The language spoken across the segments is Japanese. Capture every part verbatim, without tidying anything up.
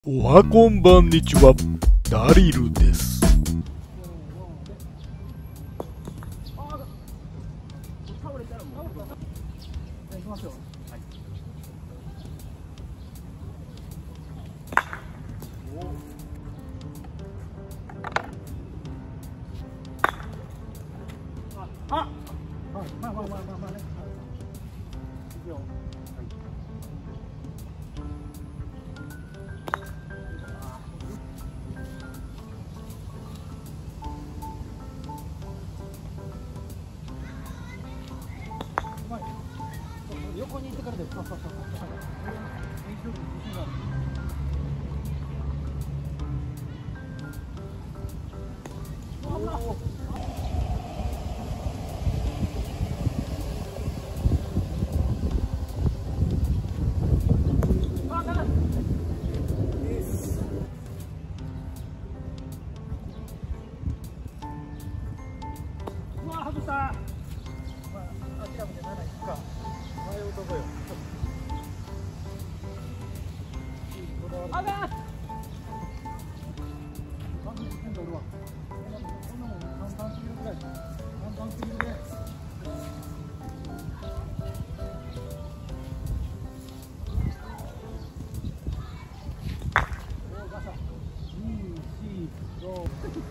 おはこんばんにちは、ダリルです。 あ、はい、まあまあまあまあまあね。いいよ。はい。横に行ってからで、そうそうそうそう。練習力に自信がある。外した。まあ、諦めてならないか。迷うとこよ。あが。完璧に取るわ。こんなもん簡単すぎるぐらい。簡単すぎるね。おお、ガサ。に、し、ろ。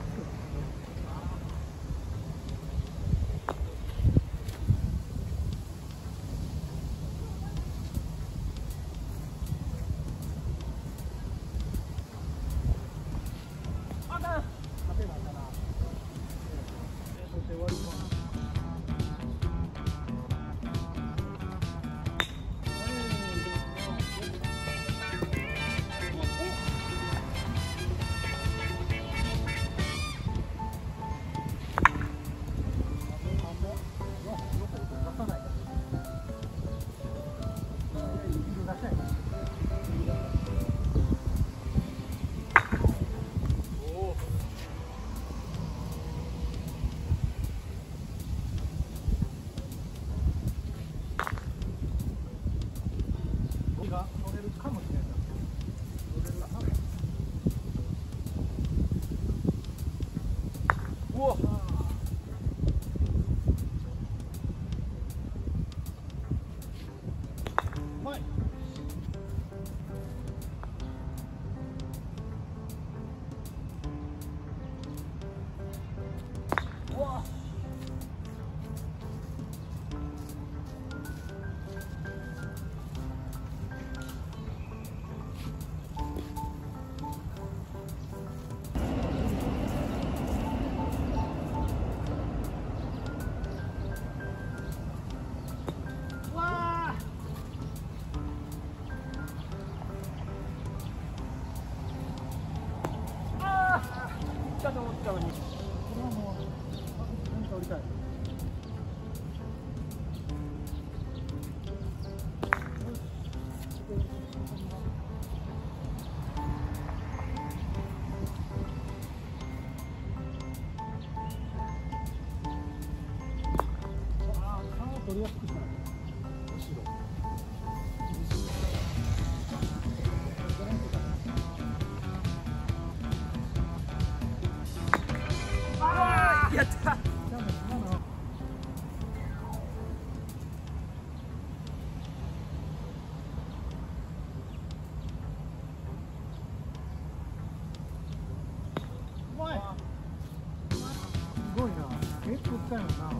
が乗れるかもしれない。乗れるかな。うわ。うまい。うわ。だと思ったのに、これはもう何か降りたい。ああ、缶を取りやすくしたら後ろ。やった。うまい。すごいな。結構近いもんな。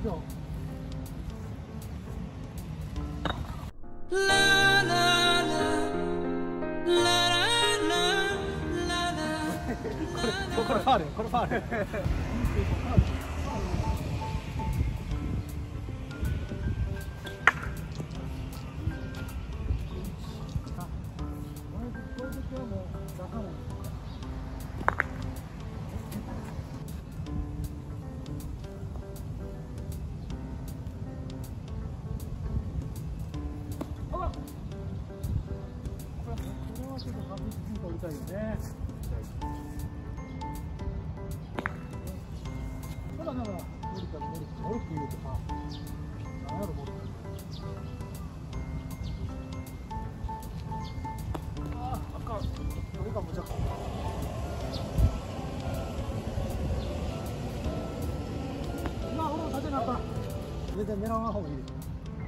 秒。これファール、これファール。たいよね。ただなんか無理か無理か無理って言うとさ、何やろもっと。ああ、あかん。これがむちゃくちゃ。まあ、俺も立てなあかん。全然狙わない方がいいです。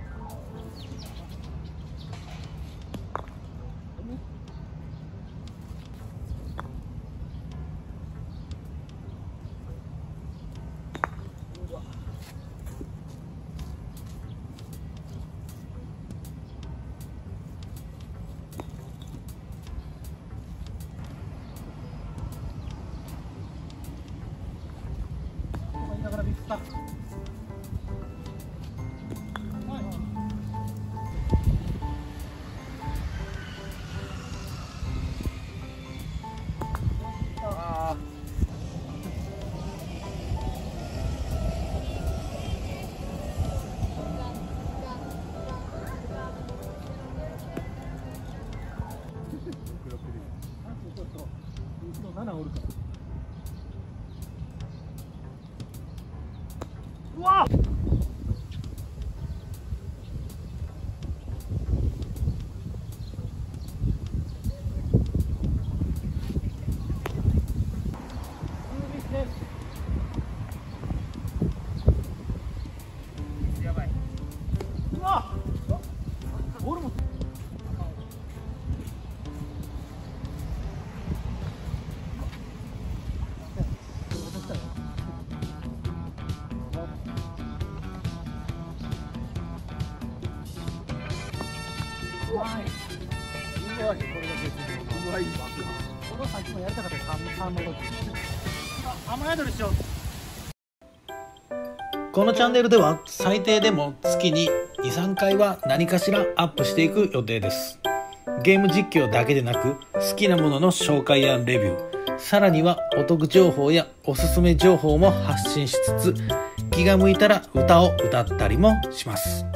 だからビッグスター。ななおるから。うわっ。やばい。うわっ。ボールも。うまい。うまい。これが別にうまい。この先もやりたかった三三の時。あ、雨宿りしよう。 このチャンネルでは最低でも月にに、さんかいは何かしらアップしていく予定です。ゲーム実況だけでなく好きなものの紹介やレビュー、さらにはお得情報やおすすめ情報も発信しつつ、気が向いたら歌を歌ったりもします。